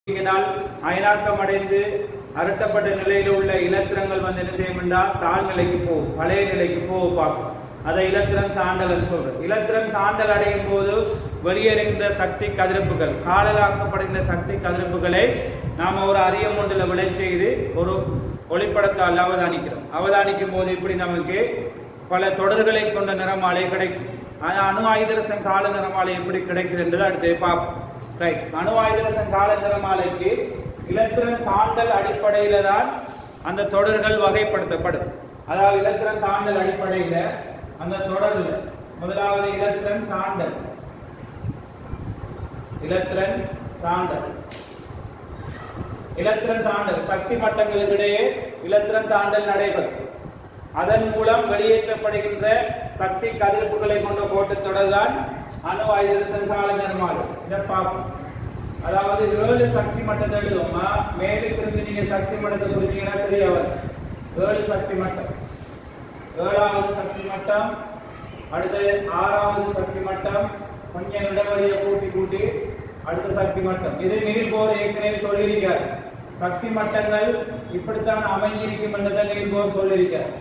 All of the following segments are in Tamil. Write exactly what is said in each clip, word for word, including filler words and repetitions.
அயனாக்கம் அடைந்து அரட்டப்பட்ட நிலையில் உள்ள இலத்திரங்கள் வந்து என்ன செய்யும் என்றால் தாழ் நிலைக்கு போகும், பழைய நிலைக்கு போக பார்க்கும். அதை இலத்திரம் தாண்டல் சொல்றது. இலத்திரம் தாண்டல் அடையும் போது வெளியேறுகின்ற சக்தி கதிர்ப்புகள், காடலாக்கப்படுகின்ற சக்தி கதிர்ப்புகளை நாம ஒரு அரியம் ஒன்றில் விளை செய்து ஒரு ஒளிப்படத்தால் அவதானிக்கிறோம். அவதானிக்கும் போது இப்படி நமக்கு பல தொடர்களை கொண்ட நிறமாலை கிடைக்கும். ஆனால் அணு ஆயுதரசன் கால நிறமாலை எப்படி கிடைக்குது என்றது அடுத்து பார்ப்போம். ரைட், அணு ஆயுதரசன் கால நிறமாலைக்கு இலத்திரன் தாண்டல் அடிப்படையில தான் அந்த தொடர்கள் வகைப்படுத்தப்படும். அதாவது இலத்திரன் தாண்டல் அடிப்படையில அந்த தொடர்ல முதலாவது இலத்திரன் தாண்டல், இலத்திரன் தாண்டல் இலத்திரன் தாண்டல் சக்தி மட்டங்களுக்கிடையே இலத்திரன் தாண்டல் நடைபெறும். அதன் மூலம் வெளியேற்றப்படுகின்ற சக்தி கதிர்ப்புகளை கொண்ட கோட்டு தொடர் தான் அணு ஆயுதரசன் கால நிறமாலை. இதை பார்ப்போம். அதாவது ஏழு சக்தி மட்டத்தை எழுதுவோமா, மேலுக்கு இருந்து நீங்க சக்தி மட்டத்தை குறிச்சீங்கன்னா சரியா வரும். ஏழு சக்தி மட்டம், ஏழாவது சக்தி மட்டம், அடுத்து ஆறாவது சக்தி மட்டம், கொஞ்சம் இடவழியை கூட்டி கூட்டி அடுத்த சக்தி மட்டம். இது நீர்போர் ஏற்கனவே சொல்லியிருக்கார். சக்தி மட்டங்கள் இப்படித்தான் அமைஞ்சிருக்கும் என்றதை நீர்போர் சொல்லியிருக்கார்.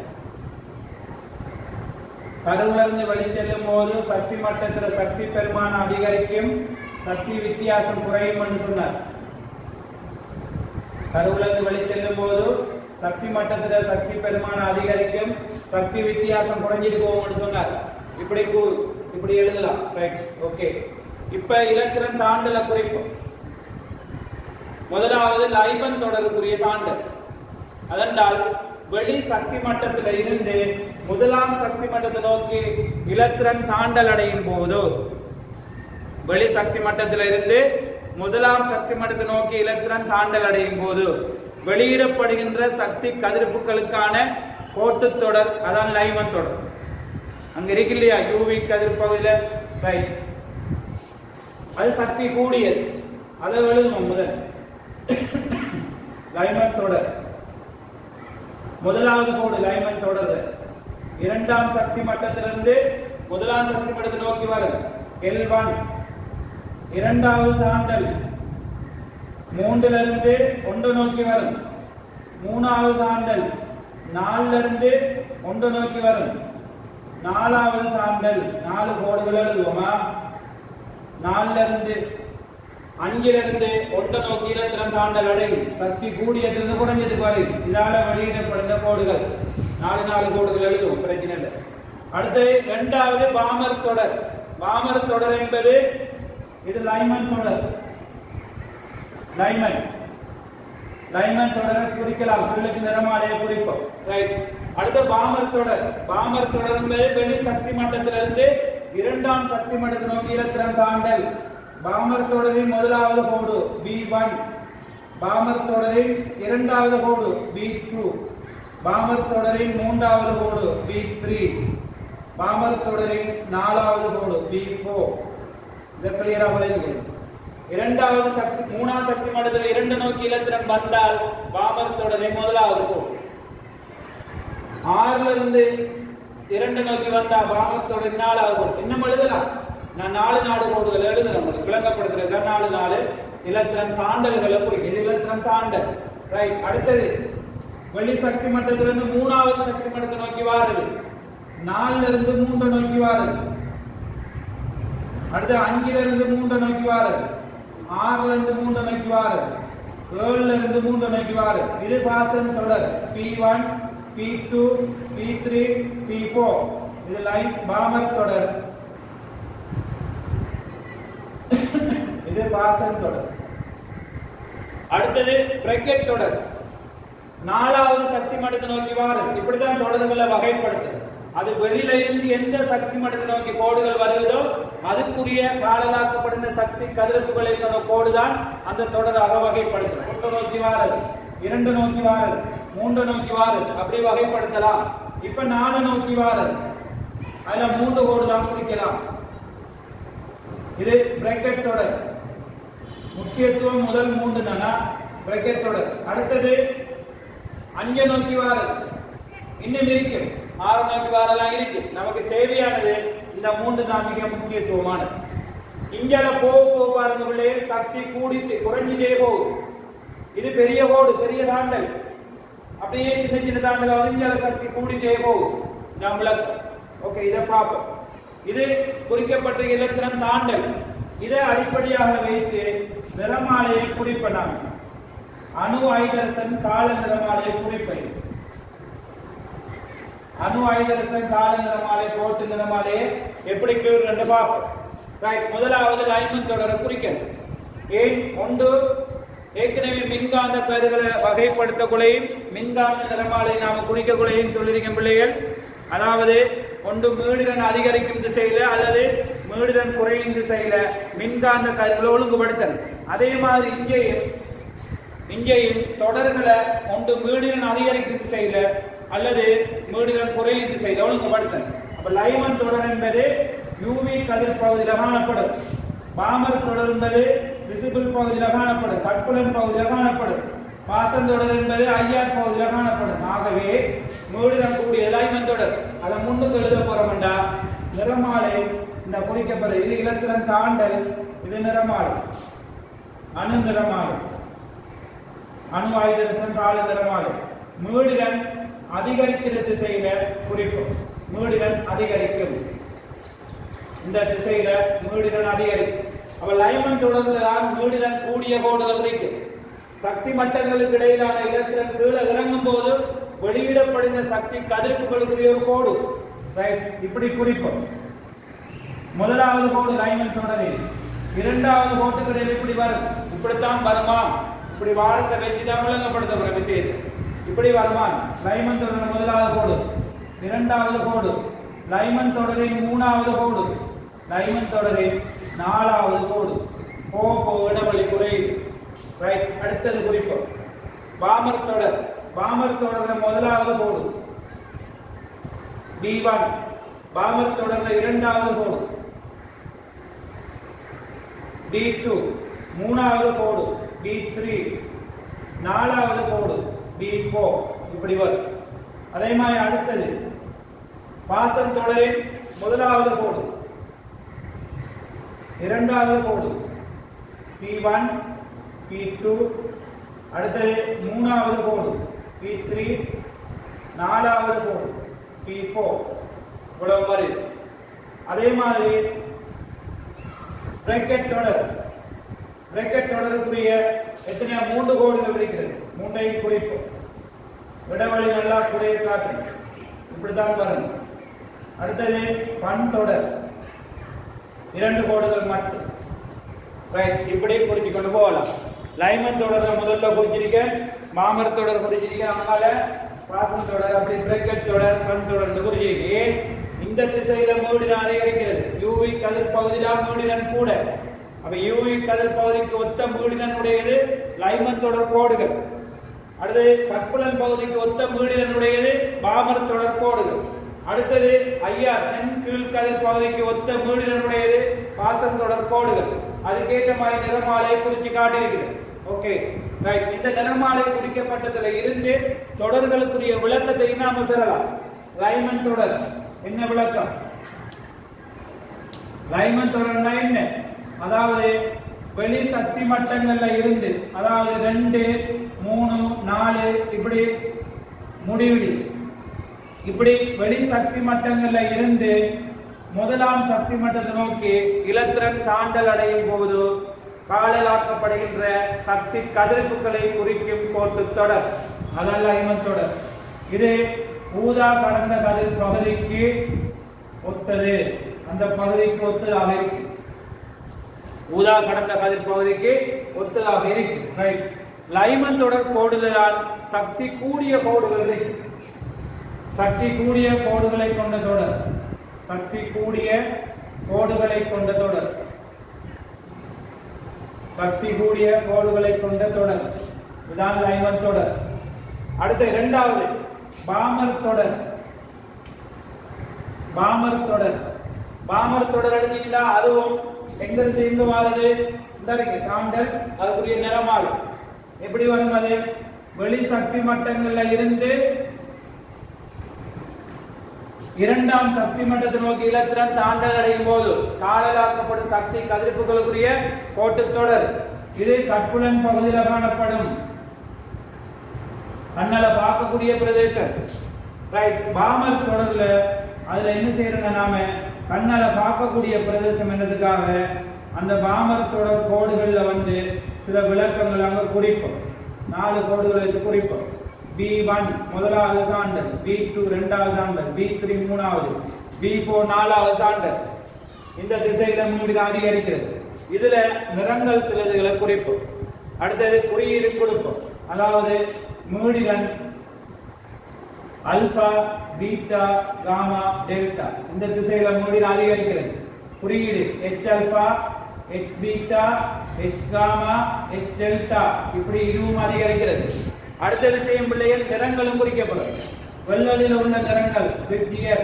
கருவிலிருந்து வெளிச்செல்லும் போது சக்தி மட்டத்தில் சக்தி பெருமானம் அதிகரிக்கும், சக்தி வித்தியாசம் குறையும் என்று சொன்னார். கருவிலிருந்து வெளிச்செல்லும் போது சக்தி மட்டத்தில் சக்தி பெருமானம் அதிகரிக்கும், சக்தி வித்தியாசம் குறைஞ்சிட்டு போகும் என்று சொன்னார். இப்படி இப்படி எழுதலாம். Right, okay. இப்ப இலத்திரன் தாண்டல குறிப்பு. முதலாவது லைபன் தொடர்புரிய தாண்டல். அதனால் வெளி சக்தி மட்டத்தில் இருந்து முதலாம் சக்தி மட்டத்தை நோக்கி இலத்திரன் தாண்டல் அடையும் போது, வெளி சக்தி மட்டத்தில் இருந்து முதலாம் சக்தி மட்டத்தை நோக்கி இலத்திரன் தாண்டல் அடையும் போது வெளியிடப்படுகின்ற சக்தி கதிர்ப்புகளுக்கான கோட்டுத்தொடர் அதான் லைமன் தொடர். அங்க இருக்கு இல்லையா யூவி கதிர்பகுதியில, ரைட், அது சக்தி கூடியது. அதை எழுதுவோம். முதல் லைமன் தொடர், முதலாவது கோடு லைமன் தொடர். இரண்டாம் சக்தி மட்டத்திலிருந்து முதலாம் சக்தி மட்டத்தை நோக்கி வரும் எல் ஒன். இரண்டாவது தாண்டல் மூன்றுல இருந்து ஒன்று நோக்கி வரும். மூணாவது தாண்டல் நாலுல இருந்து ஒன்று நோக்கி வரும். நாலாவது தாண்டல் நாலு கோடுகள் எழுதுவோமா, நாலுல இருந்து அஞ்சுல இருந்து ஒன்றை நோக்கி இலத்திரன் தாண்டல் அடையும். சக்தி கூடியதிலிருந்து குறைஞ்சதுக்கு வரும். இதால வெளியிடப்படுகிற கோடுகள் நாலு நாலு கோடுகள் எழுதுவோம், பிரச்சனை இல்லை. அடுத்து இரண்டாவது பாமர் தொடர். பாமர் தொடர் என்பது இது லைமன் தொடர். லைமன் லைமன் தொடரை குறிக்கலாம், உங்களுக்கு நிறமாலையை குறிப்போம். ரைட், அடுத்து பாமர் தொடர். பாமர் தொடர் என்பது வெளி சக்தி மட்டத்திலிருந்து இரண்டாம் சக்தி மட்டத்தை நோக்கி இலத்திரன் தாண்டல். பாமர் தொடரின் முதலாவது கோடு பி ஒன், பாமர் தொடரின் இரண்டாவது கோடு பி டூ, பாமர் தொடரின் மூன்றாவது கோடு பி த்ரீ, பாமர் தொடரின் நாலாவது கோடு பி ஃபோர். இதை கிளியரா விளங்குகிறது. இரண்டாவது சக்தி மூணாம் சக்தி மட்டத்தில் இரண்டு நோக்கி இலத்திரன் வந்தால் பாமர் தொடரின் முதலாவது கோடு. ஆறுல இருந்து இரண்டு நோக்கி வந்தா பாமர் தொடரின் நாலாவது கோடு. இன்னும் எழுதலாம், நான் நாலு நாடு கோடுகள் எழுதுறேன், விளங்கப்படுத்துறது நாலு நாலு இலத்திரன் தாண்டல்களை குறிக்கும். இது இலத்திரன் தாண்டல். ரைட், அடுத்தது வெளி சக்தி மட்டத்திலிருந்து மூணாவது சக்தி மட்டத்தை நோக்கி வாருது. நாலுல இருந்து மூன்று நோக்கி வாருது. அடுத்து அஞ்சுல இருந்து மூன்று நோக்கி வாருது. ஆறுல இருந்து மூன்று நோக்கி வாருது. ஏழுல இருந்து மூன்று நோக்கி வாருது. இது பாசன் தொடர் P one, P two, P three, P four. இது லைன் பாமர் தொடர். இது பாசன் தொடர். அடுத்தது பிராக்கெட் தொடர். நாலாவது சக்தி மட்டத்தை நோக்கி வாருது. இப்படித்தான் தொடர்களை வகைப்படுத்து. அது வெளியில இருந்து எந்த சக்தி மட்டத்தை நோக்கி கோடுகள் வருவதோ அதுக்குரிய காடலாக்கப்படுகிற சக்தி கதிர்ப்புகளை கொண்ட கோடுதான் அந்த தொடராக வகைப்படுத்தணும். ஒன்று நோக்கி வாரது, இரண்டு நோக்கி வாரது, மூன்று நோக்கி வாரது, அப்படி வகைப்படுத்தலாம். இப்ப நாலு நோக்கி வாரது, அதுல மூன்று கோடு தான் குறிக்கலாம். இது பிராக்கெட் தொடர். முக்கியத்துவம் முதல் மூன்று நானா பிராக்கெட் தொடர். அடுத்தது அஞ்சு நோக்கி வாரது, இன்னும் இருக்கும், ஆறு நோக்கி வாரெல்லாம் இருக்கு. நமக்கு தேவையானது இந்த மூன்று தான் மிக முக்கியத்துவமானது. இங்கால போக போக பாருங்க பிள்ளைகள் சக்தி கூடிட்டு குறைஞ்சிட்டே போகும். இது பெரிய கோடு, பெரிய தாண்டல். அப்படியே சின்ன சின்ன தாண்டல் வந்து இங்கால சக்தி கூடிட்டே போகும். நான் விளக்கம். ஓகே, இதை பார்ப்போம். இது குறிக்கப்பட்ட இலத்திரம் தாண்டல். இதை அடிப்படையாக வைத்து நிறமாலையை குறிப்பனாங்க. அணு ஐதரசன் கால நிறமாலையை குறிப்பது. அணு ஐதரசன் கால நிறமாலை கோட்டு நிறமாலையை எப்படி கீழ்கண்டு பார்ப்போம். ரைட், முதலாவது லைமன் தொடரை குறிக்கணும். ஏன் ஒன்று ஏற்கனவே மின்காந்த கருகளை வகைப்படுத்தக்குள்ளையும் மின்காந்த நிறமாலை நாம குறிக்கக்குள்ளையும் சொல்லிருக்கேன் பிள்ளைகள். அதாவது ஒன்று மீடிரன் அதிகரிக்கும் திசையில அல்லது மீடிரன் குறையும் திசையில மின்காந்த கருகளை ஒழுங்குபடுத்தணும். அதே மாதிரி இங்கேயும் இங்கேயும் தொடர்களை ஒன்று மீடிரன் அதிகரிக்கும் திசையில அல்லது மீடிரன் குறையும் திசையில ஒழுங்குபடுத்தணும். அப்ப லைமன் தொடர் என்பது யூவி கதிர் பகுதியில் காணப்படும். பாமர் தொடர் என்பது விசிபிள் பகுதியில் காணப்படும். கட்புலன் பகுதியில் காணப்படும். பாசன் தொடர் என்பது ஐஆர் பகுதியில் காணப்படும். ஆகவே மீடிரன் கூடிய லைமன் தொடர். அதை முன்னுக்கு எழுத போறோம்டா நிறமாலை இந்த குறிக்கப்படும். இது இலத்திரன் தாண்டல், இது நிறமாலை. அணு நிறமாலை, அணு ஐதரசன் கால நிறமாலை. மீடிரன் அதிகரிக்கிற திசையில குறிப்போம். மீடிரன் அதிகரிக்கும் இந்த திசையில மீடிரன் அதிகரிக்கும். அப்ப லைமன் தொடர்ல தான் மீடிரன் கூடிய கோடுகள் இருக்கு. சக்தி மட்டங்களுக்கு இடையிலான இலத்திரன் கீழே இறங்கும் போது வெளியிடப்படுகிற சக்தி கதிர்ப்புகளுக்குரிய ஒரு கோடு. ரைட், இப்படி குறிப்போம். முதலாவது கோடு லைமன் தொடரில். இரண்டாவது கோட்டுக்கு இடையில் இப்படி வரும். இப்படித்தான் வருமா? இப்படி வாரத்தை வச்சுதான் விளங்கப்படுத்த விஷயத்தை. இப்படி வருமா? லைமன் தொடரின் முதலாவது கோடு, இரண்டாவது கோடு, லைமன் தொடரின் மூணாவது கோடு, லைமன் தொடரின் நாலாவது கோடு. போ போ இடைவெளி குறையுது. ரைட், அடுத்தது குறிப்போம். பாமர் தொடர். பாமர் தொடரின் முதலாவது கோடு பி ஒன். பாமர் தொடரின் இரண்டாவது கோடு பி டூ. மூணாவது கோடு பி த்ரீ. நாலாவது கோடு பி ஃபோர். இப்படி வரும். அதே மாதிரி அடுத்தது பாசன் தொடரின் முதலாவது கோடு, இரண்டாவது கோடு பி ஒன் பி டூ. அடுத்தது மூணாவது கோடு பி த்ரீ. நாலாவது கோடு பி ஃபோர். இவ்வளவு மாதிரி. அதே மாதிரி பிரேக்கெட் தொடர். பிரேக்கெட் தொடருக்குரிய எத்தனையா மூன்று கோடுகள் இருக்கிறது. மூன்றையும் குறிப்போம். இடைவெளி நல்லா குறைய காட்டும். இப்படித்தான் வரும். அடுத்தது பன் தொடர். இரண்டு கோடுகள் மட்டும். ரைட், இப்படி குறிச்சு கொண்டு போகலாம். லைமன் தொடர் முதல்ல குறிச்சிருக்க, மாமர் தொடர் குறிச்சிருக்க, அதனால பாசன் தொடர், அப்படி பிரேக்கெட் தொடர், பன் தொடர் குறிச்சிருக்க. ஏன் இந்த திசையில மீடிரன் அதிகரிக்கிறது. யூவி கதிர் பகுதியில் மீடிரன் கூட. அப்ப யூவி கதிர் பகுதிக்கு ஒத்த மீடிரன் உடையது லைமன் தொடர் கோடுகள். அடுத்தது கட்புலன் பகுதிக்கு ஒத்த மீடிரன் உடையது பாமர் தொடர் கோடுகள். அடுத்தது ஐயா சென் கீழ் கதிர் பகுதிக்கு ஒத்த மீடிரன் உடையது பாசன் தொடர் கோடுகள். அதுக்கேற்ற மாதிரி நிறமாலை குறிச்சு காட்டியிருக்கிறது. Okay, right. இந்த நிறமாலை குறிக்கப்பட்டதுல இருந்து தொடர்களுக்குரிய விளக்கத்தை நாம பெறலாம். லைமன் தொடர் என்ன விளக்கம்? லைமன் தொடர்னா என்ன? அதாவது வெளி சக்தி மட்டங்கள்ல இருந்து, அதாவது ரெண்டு மூணு நாலு இப்படி முடிவுடி, இப்படி வெளி சக்தி மட்டங்கள்ல இருந்து முதலாம் சக்தி மட்டத்தை நோக்கி இலத்திரன் தாண்டல் அடையும் போது காணலாக்கப்படுகின்ற சக்தி கதிர்ப்புகளை குறிக்கும் கோட்டு தொடர். அதான் லைமன் தொடர். இது ஊதா கடந்த கதிர் பகுதிக்கு ஒத்தது. அந்த பகுதிக்கு ஒத்ததாக இருக்கு. ஊதா கடந்த கதிர் பகுதிக்கு ஒத்ததாக இருக்கு. ரைட். லைமன் தொடர் கோடுதான் சக்தி கூடிய கோடுகள் இருக்கு. சக்தி கூடிய கோடுகளை கொண்ட தொடர். சக்தி கூடிய கோடுகளை கொண்ட தொடர். சக்தி கூடிய கோடுகளை கொண்ட தொடர். இதுதான் லைமன் தொடர். அடுத்த இரண்டாவது பாமர் தொடர். பாமர் தொடர். பாமர் தொடர் எடுத்தீங்கன்னா அதுவும் எங்க இருந்து எங்க மாறுது? இந்த இருக்கு தாண்டல், அதுக்குரிய நிறமாறு எப்படி வரும்? அது வெளி சக்தி மட்டங்கள்ல இருந்து இரண்டாம் சக்தி மட்டத்தை நோக்கி இலத்திரன் தாண்டல் அடையும் போது காணலாக்கப்படும் சக்தி கதிர்ப்புகளுக்குரிய கோட்டுத்தொடர். இது கட்புலன் பகுதியில் காணப்படும் கண்ணால பார்க்கக்கூடிய பிரதேசம். ரைட். பாமர் தொடர்ல அதுல என்ன செய்யறோம், நாம கண்ணால பார்க்கக்கூடிய பிரதேசம் என்னதுக்காக அந்த பாமர் தொடர் கோடுகள்ல வந்து சில விளக்கங்கள் அங்க குறிப்போம். நாலு கோடுகளுக்கு குறிப்போம். பி ஒன் முதலாவது தாண்டல், பி டூ இரண்டாவது தாண்டல், பி த்ரீ மூணாவது, பி ஃபோர் நாலாவது தாண்டல். இந்த திசையில மூடிதான் அதிகரிக்கிறது. இதுல நிறங்கள் சிலதுகளை குறிப்போம். அடுத்தது குறியீடு கொடுப்போம். அதாவது மூடிகன் அல்பா, பீட்டா, காமா, டெல்டா. இந்த திசையில மூடிதான் அதிகரிக்கிறது. குறியீடு H alpha, H beta, H gamma, H delta. இப்படி இதுவும் அதிகரிக்கிறது. அடுத்த விஷயம் பிள்ளைகள் நிறங்களும் குறிக்கப்படும். வெள்ளலில் உள்ள நிறங்கள் வித்தியர்,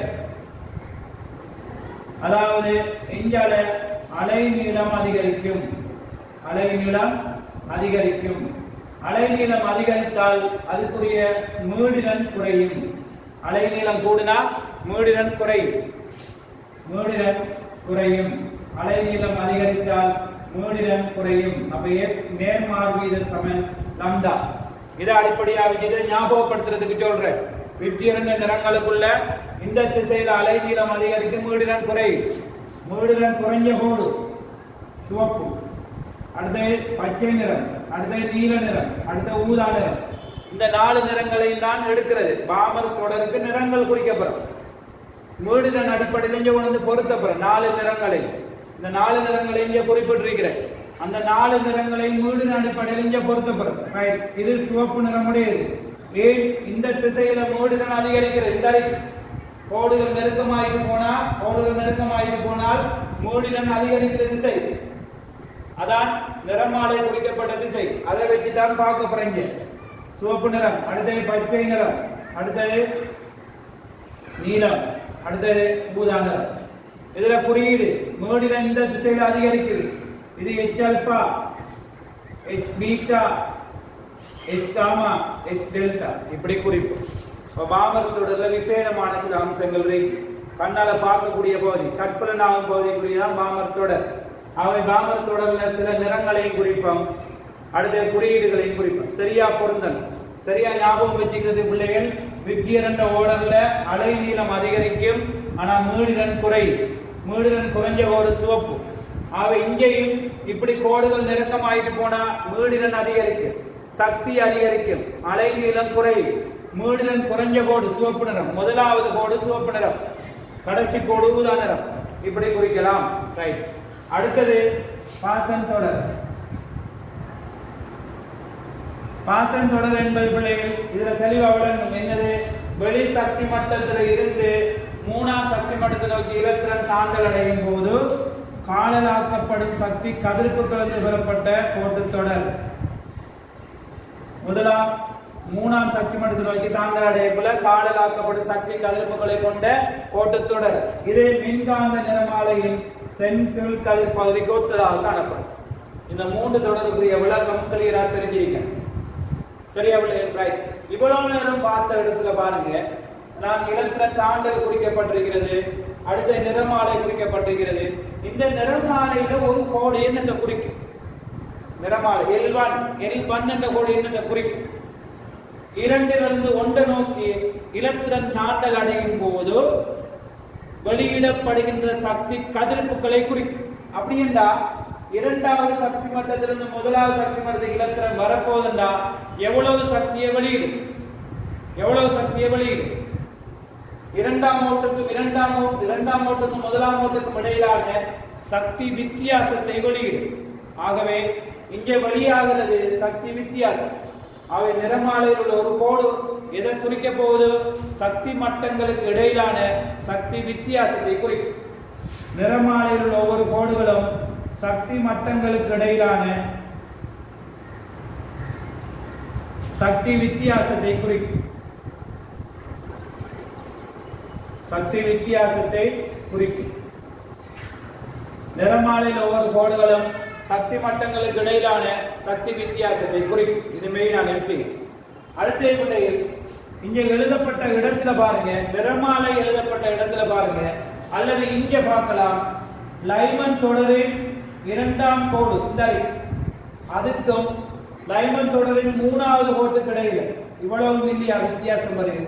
அதாவது இஞ்சால அலை நீளம் அதிகரிக்கும். அலை நீளம் அதிகரிக்கும். அலை நீளம் அதிகரித்தால் அதுக்குரிய மீடிரன் குறையும். அலை நீளம் கூடினா மீடிரன் குறையும். மீடிரன் குறையும். அலை நீளம் அதிகரித்தால் மீடிரன் குறையும். அப்ப நேர்மாறு வீத சமன் லாம்டா. இதை அடிப்படையாக இதை ஞாபகப்படுத்துறதுக்கு சொல்றேன். வித்தியரண்ட நிறங்களுக்குள்ள இந்த திசையில அலை நீளம் அதிகரிக்கும், மீடிரன் குறையும். மீடிரன் குறைஞ்ச கோடு சிவப்பு, அடுத்த பச்சை நிறம், அடுத்த நீல நிறம், அடுத்த ஊதா நிறம். இந்த நாலு நிறங்களையும் தான் எடுக்கிறது. பாமர் தொடருக்கு நிறங்கள் குறிக்கப்படும். மீடிரன் அடிப்படையில் இங்கே கொண்டு பொருத்தப்படும் நாலு நிறங்களை. இந்த நாலு நிறங்களை இங்கே குறிப்பிட்டிருக்கிறேன். அந்த நாலு நிறங்களை மீடிரன் அடிப்படையில் இங்கே பொருத்தப்படும். இது சிவப்பு நிறமுடையது. ஏன் இந்த திசையில மீடிரன் அதிகரிக்கிறது? இந்த கோடுகள் நெருக்கமாயிட்டு போனா கோடுகள் நெருக்கமாயிட்டு போனால் மீடிரன் அதிகரிக்கிற திசை. அதான் நிறமாலை குறிக்கப்பட்ட திசை. அதை வச்சுதான் பார்க்க போறீங்க. சிவப்பு நிறம், அடுத்தது பச்சை நிறம், அடுத்தது நீலம், அடுத்தது ஊதா நிறம். இதுல குறியீடு மீடிரன் இந்த திசையில அதிகரிக்குது. இது H alpha, H beta, H gamma, H delta. இப்படி குறிப்பு. பாமர் தொடர்ல விசேடமான சில அம்சங்கள் இருக்கு. கண்ணால பார்க்கக்கூடிய பகுதி, கற்பலனாகும் பகுதிக்குரியதான் பாமர் தொடர். அவை பாமர் தொடர்ல சில நிறங்களையும் குறிப்போம், அடுத்த குறியீடுகளையும் குறிப்போம். சரியா பொருந்தல், சரியா ஞாபகம் வச்சுக்கிறது பிள்ளைகள். வித்தியரண்ட ஓடர்ல அலை நீளம் அதிகரிக்கும், ஆனா மீடிரன் குறை. மீடிரன் குறைஞ்ச ஒரு சிவப்பு. அவை இங்கேயும் இப்படி கோடுகள் நெருக்கமாயிட்டு போனா மீடிரன் அதிகரிக்கும், சக்தி அதிகரிக்கும், அலை நீளம் குறையும். மீடிரன் குறைஞ்ச கோடு சிவப்பு நிறம், முதலாவது கோடு சிவப்பு நிறம், கடைசி கோடு ஊதா நிறம். இப்படி குறிக்கலாம். ரைட். அடுத்தது பாசன் தொடர். பாசன் தொடர் என்பது பிள்ளைகள் இதுல தெளிவா விளங்கும். என்னது? வெளி சக்தி மட்டத்தில் இருந்து மூணாம் சக்தி மட்டத்தை நோக்கி இலத்திரன் தாண்டல் அடையும் போது காணலாக்கப்படும் சக்தி கதிர்ப்புகளிலிருந்து பெறப்பட்ட கோட்டுத்தொடர். முதலாம் மூணாம் சக்தி மட்டத்தை நோக்கி தாண்டல் அடையக்குள்ள காணலாக்கப்படும் சக்தி கதிர்ப்புகளை கொண்ட கோட்டுத்தொடர். இது மின்காந்த நிறமாலையின் சென்ட்ரல் கதிர் பகுதிக்கு ஒத்ததாக காணப்படும். இந்த மூன்று தொடர்புடைய விளக்கம் கிளியரா தெரிஞ்சிருக்கேன். சரியா பிள்ளைகள்? ரைட். இவ்வளவு நேரம் பார்த்த இடத்துல பாருங்க, நான் இலத்திரன் தாண்டல் குறிக்கப்பட்டிருக்கிறது, அடுத்த நிறமாலை குறிக்கப்பட்டிருக்கிறது. இந்த நிறமாலையில ஒரு கோடு என்னத்தை குறிக்கும்? நிறமாலை எல் ஒன் எல் ஒன் என்ற கோடு என்னத்தை குறிக்கும்? இரண்டிலிருந்து ஒன்றை நோக்கி இலத்திரன் தாண்டல் அடையும் போது வெளியிடப்படுகின்ற சக்தி கதிர்ப்புகளை குறிக்கும். அப்படி என்றா இரண்டாவது சக்தி மட்டத்திலிருந்து முதலாவது சக்தி மட்டத்துக்கு இலத்திரன் வரப்போதுண்டா எவ்வளவு சக்தியை வெளியிடும்? எவ்வளவு சக்தியை வெளியிடும்? இரண்டாம் ஓட்டுக்கும் இரண்டாம் இரண்டாம் ஓட்டுக்கும் முதலாம் ஓட்டுக்கும் இடையிலான சக்தி வித்தியாசத்தை வெளியிடும். ஆகவே இங்கே வெளியாகிறது சக்தி வித்தியாசம். அவை நிறமாலையில் உள்ள ஒரு கோடு எதை குறிக்க போகுது? சக்தி மட்டங்களுக்கு இடையிலான சக்தி வித்தியாசத்தை குறிக்கும். நிறமாலையில் உள்ள ஒவ்வொரு கோடுகளும் சக்தி மட்டங்களுக்கு இடையிலான சக்தி வித்தியாசத்தை குறிக்கும். சக்தி வித்தியாசத்தை குறிக்கும். நிறமாலையில் ஒவ்வொரு கோடுகளும் சக்தி மட்டங்களுக்கு இடையிலான சக்தி வித்தியாசத்தை குறிக்கும். இது மெயினான விஷயம். அடுத்த பிள்ளைகள் இங்க எழுதப்பட்ட இடத்துல பாருங்க, நிறமாலை எழுதப்பட்ட இடத்துல பாருங்க, அல்லது இங்க பார்க்கலாம் லைமன் தொடரின் இரண்டாம் கோடு இந்த அதுக்கும் லைமன் தொடரின் மூணாவது கோட்டுக்கு இடையில இவ்வளவு மில்லியா வித்தியாசம் வருது.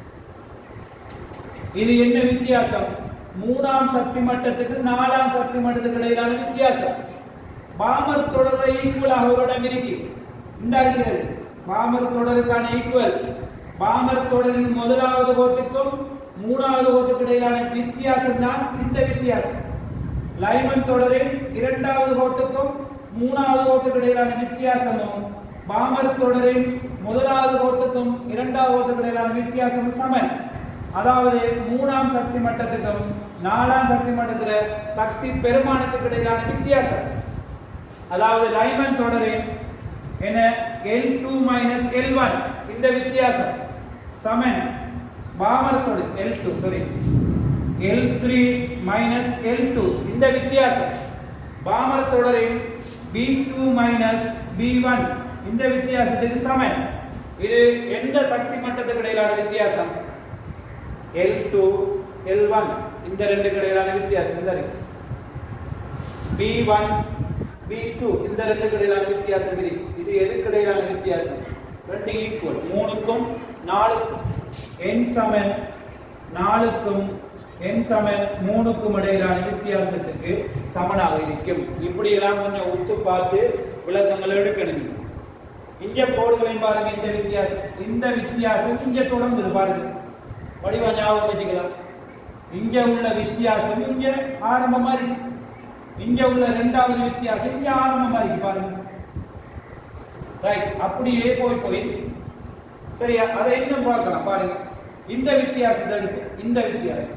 இது என்ன வித்தியாசம்? மூணாம் சக்தி மட்டத்துக்கு நாலாம் சக்தி மட்டத்துக்கு இடையிலான வித்தியாசம். பாமர் தொடரை ஈக்குவலாக ஒரு இடம் இருக்கு, இந்த இருக்கிறது பாமர் தொடருக்கான ஈக்குவல். பாமர் தொடரின் முதலாவது கோட்டுக்கும் மூணாவது கோட்டுக்கு இடையிலான வித்தியாசம் தான் இந்த வித்தியாசம். லைமன் தொடரின் இரண்டாவது கோட்டுக்கும் மூணாவது கோட்டுக்கு இடையிலான வித்தியாசமும் பாமர் தொடரின் முதலாவது கோட்டுக்கும் இரண்டாவது கோட்டுக்கு இடையிலான வித்தியாசமும் சமன். அதாவது மூணாம் சக்தி மட்டத்துக்கும் நாலாம் சக்தி மட்டத்துல சக்தி பெருமானத்துக்கு இடையிலான வித்தியாசம். அதாவது லைமன் தொடரின் என்ன L two minus L one இந்த வித்தியாசம் சமன் பாமர் தொடர் L two sorry L three minus L two இந்த வித்தியாசம். பாமர் தொடரின் P two minus P one இந்த வித்தியாசத்துக்கு சமன். இது எந்த சக்தி மட்டத்துக்கு இடையிலான வித்தியாசம்? எல் டூ எல் ஒன் இந்த ரெண்டு இடையிலான வித்தியாசம் இந்த இருக்கு. பி ஒன் பி டூ இந்த ரெண்டு இடையிலான வித்தியாசம் இருக்கு. இது எதுக்கு இடையிலான வித்தியாசம்? ரெண்டு ஈக்குவல், மூணுக்கும் நாலுக்கும் n சமன் நாலுக்கும் n சமன் மூணுக்கும் இடையிலான வித்தியாசத்துக்கு சமனாக இருக்கும். இப்படி எல்லாம் கொஞ்சம் உத்து பார்த்து விளக்கங்களை எடுக்கணும். இங்க கோடுகளை பாருங்க, இந்த வித்தியாசம் இந்த வித்தியாசம் இங்க தொடர்ந்து பாருங்க, வடிவா ஞாபகம் வச்சுக்கலாம். இங்க உள்ள வித்தியாசம் இங்க ஆரம்பமா இருக்கு, இங்க உள்ள இரண்டாவது வித்தியாசம் இங்க ஆரம்பமா இருக்கு பாருங்க. ரைட், அப்படியே போய் போய் சரியா அதை இன்னும் பார்க்கலாம் பாருங்க. இந்த வித்தியாசத்தை எடுத்து இந்த வித்தியாசம்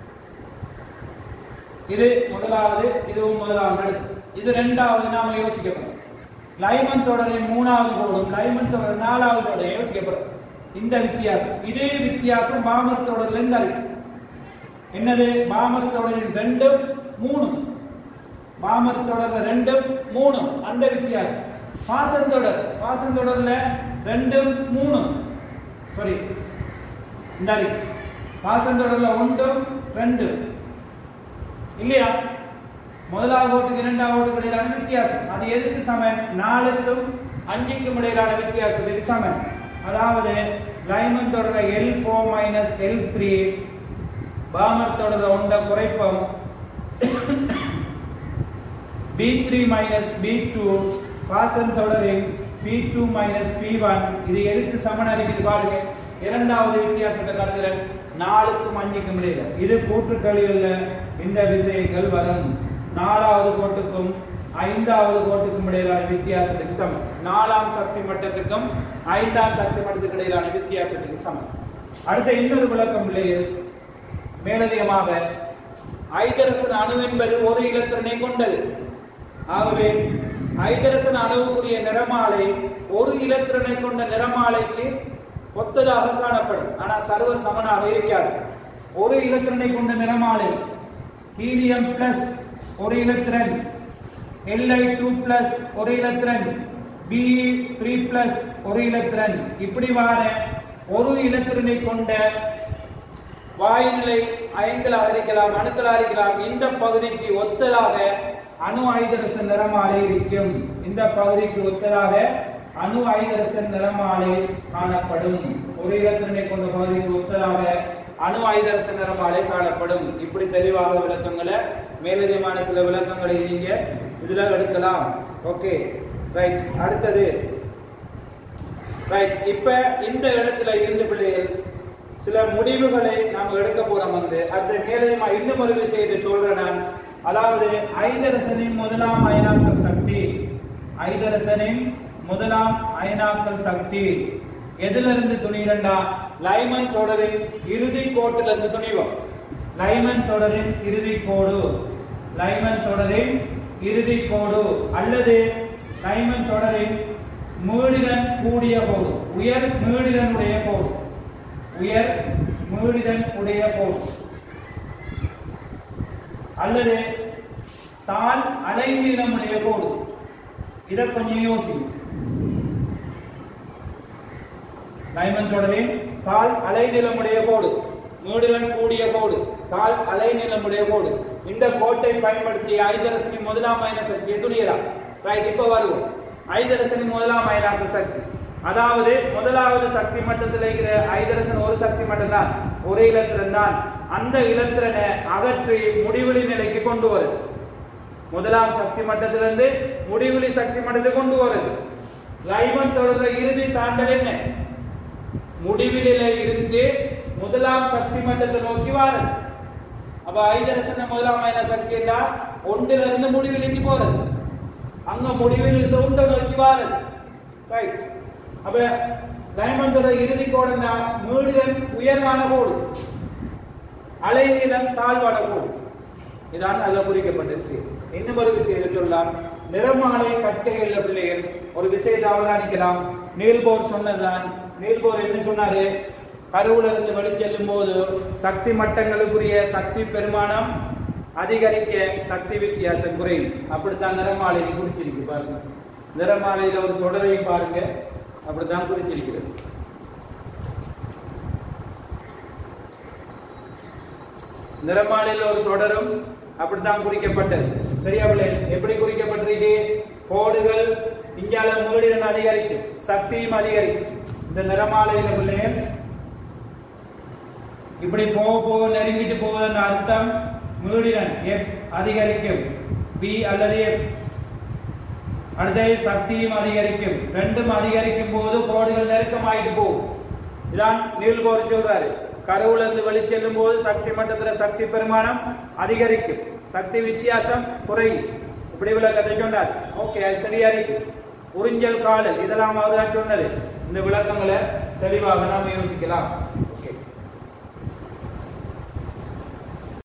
இது முதலாவது, இதுவும் முதலாவது எடுத்து இது இரண்டாவது நாம யோசிக்கப்படும். லைமன் தொடரின் மூணாவது கோடும் லைமன் தொடர் நாலாவது கோடும் யோசிக்கப்படும். இந்த வித்தியாசம் இதே வித்தியாசம் பாமர் தொடர்ல இருந்து இருக்கு. என்னது? பாமர் தொடரின் ரெண்டும் மூணு, பாமர் தொடர்ல ரெண்டும் மூணு அந்த வித்தியாசம். பாசன் தொடர் பாசன் தொடர்ல ரெண்டும் மூணு சாரி இந்த பாசன் தொடர்ல ஒன்றும் ரெண்டு இல்லையா? முதலாவது கோட்டுக்கு இரண்டாவது கோட்டுக்கு இடையிலான வித்தியாசம் அது எதுக்கு சமன்? நாலுக்கும் அஞ்சுக்கும் இடையிலான வித்தியாசத்துக்கு சமன். அதாவது லைமன் தொடர்ல L four minus L three Balmer தொடர்ல ஒன்றை குறைப்போம் P three minus P two Paschen தொடரின் P two minus P one இது எதுக்கு சமனா இருக்குது பாருங்க. இரண்டாவது வித்தியாசத்தை கருதுறேன், நாலுக்கும் அஞ்சுக்கும் இடையில இது கூட்டுக்கழிவுல இந்த விசைகள் வரும். நாலாவது கோட்டுக்கும் ஐந்தாவது கோட்டுக்கும் இடையிலான வித்தியாசத்துக்கு சமம். நாலாம் சக்தி மட்டத்துக்கும் ஐந்தாம் சக்தி மட்டத்துக்கு இடையிலான வித்தியாசத்துக்கு சமம். அடுத்த இன்னொரு விளக்கம் பிள்ளைகள் மேலதிகமாக ஐதரசன் அணு என்பது ஒரு இலத்திரனை கொண்டது. ஆகவே ஐதரசன் அணுவுக்குரிய நிறமாலை ஒரு இலத்திரனை கொண்ட நிறமாலைக்கு ஒத்ததாக காணப்படும், ஆனா சர்வ சமனாக இருக்காது. ஒரு இலத்திரனை கொண்ட நிறமாலை ஹீலியம் பிளஸ் ஒரு இலத்திரன், எல் ஐ டூ பிளஸ் ஒரு இலத்திரன், பி த்ரீ பிளஸ் ஒரு இலத்திரன், இப்படி வார ஒரு இலத்திரனை கொண்ட வாயுநிலை அயன்களாக இருக்கலாம் அணுக்களாக இருக்கலாம். இந்த பகுதிக்கு ஒத்ததாக அணு ஐதரசன் நிறமாலை இருக்கும். இந்த பகுதிக்கு ஒத்ததாக அணு ஐதரசன் நிறமாலை காணப்படும். ஒரு இலத்திரனை கொண்ட பகுதிக்கு ஒத்ததாக அணு ஐதரசன் நிறமாலை காணப்படும். இப்படி தெளிவாக விளக்கங்களை மேலதிகமான சில விளக்கங்களை நீங்க இதுல எடுக்கலாம். Okay right. அடுத்தது ரைட். இப்ப இந்த இடத்துல இருந்து பிள்ளைகள் சில முடிவுகளை நாம் எடுக்க போறோம். வந்து அடுத்த மேலதிகமா இன்னும் ஒரு விஷயத்தை சொல்றேன் நான். அதாவது ஐதரசனின் முதலாம் அயனாக்கல் சக்தி ஐதரசனின் முதலாம் அயனாக்கல் சக்தி எதிலிருந்து துணிரண்டா? லைமன் தொடரின் இறுதி கோட்டிலிருந்து துணிவோம். லைமன் தொடரின் இறுதி கோடு லைமன் தொடரின் இறுதி கோடு அல்லது லைமன் தொடரின் மீடிதன் கூடிய கோடு, உயர் மீடிதன் உடைய கோடு, உயர் மீடிதன் உடைய கோடு அல்லது தாழ் அலைநீளமுடைய கோடு. இத கொஞ்சம் யோசி. லைமன் தொடரின் தாழ் அலைநிலமுடைய கோடு, மூடுடன் கூடிய கோடு, தாழ் அலைநிலமுடைய கோடு. இந்த கோட்டை பயன்படுத்தி ஐதரசனி முதலாம் அயன சக்தியை துணியலாம். ரைட், இப்ப வருவோம். ஐதரசனி முதலாம் அயனாக்க சக்தி, அதாவது முதலாவது சக்தி மட்டத்தில் இருக்கிற ஐதரசன் ஒரு சக்தி மட்டம் தான், ஒரே இலத்திரன் தான். அந்த இலத்திரனை அகற்றி முடிவெளி நிலைக்கு கொண்டு வருது. முதலாம் சக்தி மட்டத்திலிருந்து முடிவெளி சக்தி மட்டத்துக்கு கொண்டு வருது. லைமன் தொடர்ற இறுதி தாண்டல் என்ன? முடிவில இருந்து முதலாம் சக்தி மட்டத்தை நோக்கி வாருது. அப்ப ஐதரசன முதலாம் அயன சக்தி என்றால் ஒன்றில இருந்து முடிவிலிக்கு போறது, அங்க முடிவில் இருந்து ஒன்றை நோக்கி வாருது. ரைட். அப்ப லைமன் தொடர் இறுதி கோடு மீடியன் உயர்வான கோடு, அலைநீளம் தாழ்வான கோடு. இதான் நல்ல குறிக்கப்பட்ட விஷயம். இன்னும் ஒரு விஷயத்தை சொல்லலாம். நிறமாலை கட்டையுள்ள பிள்ளைகள் ஒரு விஷயத்தை அவதானிக்கலாம். நீல்போர் சொன்னதுதான். நீல்போர் என்ன சொன்னாரு? கருவுல இருந்து வெளிச்செல்லும் போது சக்தி மட்டங்களுக்குரிய சக்தி பெருமானம் அதிகரிக்க சக்தி வித்தியாசம் குறையும். அப்படித்தான் நிறமாலையில் குறிச்சிருக்கு பாருங்க. நிறமாலையில ஒரு தொடரையும் பாருங்க, அப்படித்தான் குறிச்சிருக்கிறது. நிறமாலையில் ஒரு தொடரும் அப்படித்தான் குறிக்கப்பட்டது. சரியா பிள்ளை? எப்படி குறிக்கப்பட்டிருக்கு? கோடுகள் இங்கால மீடியன் அதிகரிக்கும், சக்தியும் அதிகரிக்கும். இந்த நிறமாலையில பிள்ளைகள் இப்படி போக போக நெருங்கிட்டு போவதன் அர்த்தம் மீடியன் எஃப் அதிகரிக்கும், பி அல்லது எஃப். அடுத்தது சக்தியும் அதிகரிக்கும். ரெண்டும் அதிகரிக்கும் போது கோடுகள் நெருக்கமாயிட்டு போகும். இதான் நீல்போர் சொல்றாரு. கருவுல இருந்து வெளிச்செல்லும் போது சக்தி மட்டத்தில் சக்தி பெருமானம் அதிகரிக்கும், சக்தி வித்தியாசம் குறையும். இப்படி விளக்கத்தை சொன்னார். ஓகே, அது சரியா இருக்கு. உறிஞ்சல் காலல் இதெல்லாம் அவர்தான் சொன்னது. இந்த விளக்கங்களை தெளிவாக நாம் யோசிக்கலாம்.